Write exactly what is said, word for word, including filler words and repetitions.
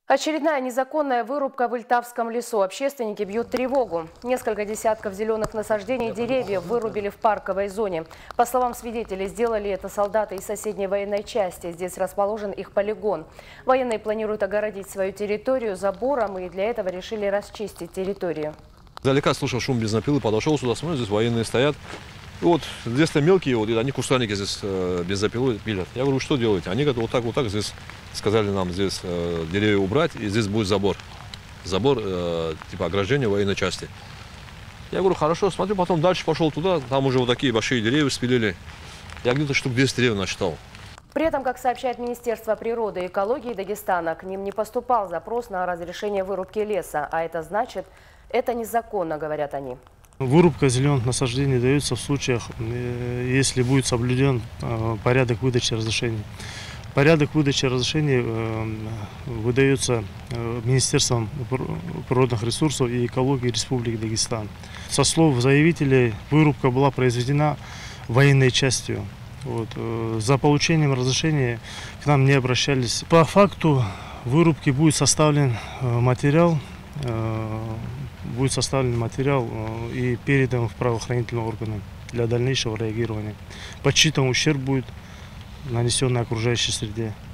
Очередная незаконная вырубка в Ильтавском лесу. Общественники бьют тревогу. Несколько десятков зеленых насаждений деревьев вырубили в парковой зоне. По словам свидетелей, сделали это солдаты из соседней военной части. Здесь расположен их полигон. Военные планируют огородить свою территорию забором и для этого решили расчистить территорию. Издалека слышал шум бензопилы, подошел сюда, смотрю, здесь военные стоят. И вот здесь-то мелкие, вот, и они кустарники здесь э, бензопилой пилят. Я говорю, что делаете? Они говорят, вот так, вот так, здесь сказали нам здесь э, деревья убрать, и здесь будет забор. Забор, э, типа ограждения военной части. Я говорю, хорошо, смотрю, потом дальше пошел туда, там уже вот такие большие деревья спилили. Я где-то штук десять деревьев насчитал. При этом, как сообщает Министерство природы и экологии Дагестана, к ним не поступал запрос на разрешение вырубки леса. А это значит, это незаконно, говорят они. Вырубка зеленых насаждений дается в случаях, если будет соблюден порядок выдачи разрешений. Порядок выдачи разрешений выдается Министерством природных ресурсов и экологии Республики Дагестан. Со слов заявителей, вырубка была произведена военной частью. Вот. За получением разрешения к нам не обращались. По факту вырубки будет составлен материал, будет составлен материал и передан в правоохранительные органы для дальнейшего реагирования. Подсчитан ущерб будет нанесенный окружающей среде.